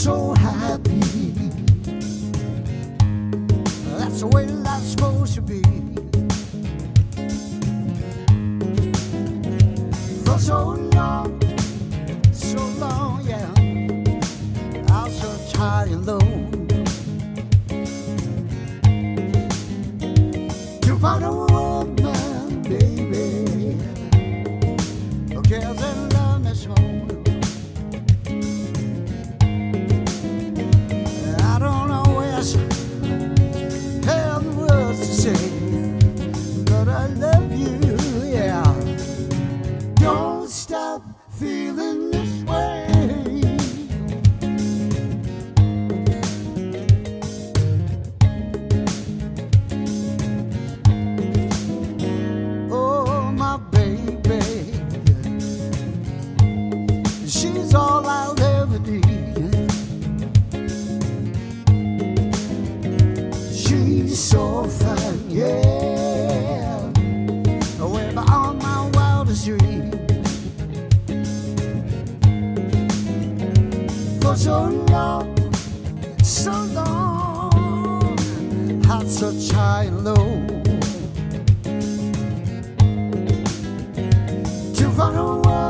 so happy. That's the way life's supposed to be. For so long, yeah, I was so tired and low. To find a woman, baby, who cares and loves me so. I don't always have the words to say, but I love you, yeah. Don't stop feeling this way. Oh, my baby, she's all I'll ever need. She's so fine, yeah, way beyond my wildest dreams. For so long, had such high and low. To find a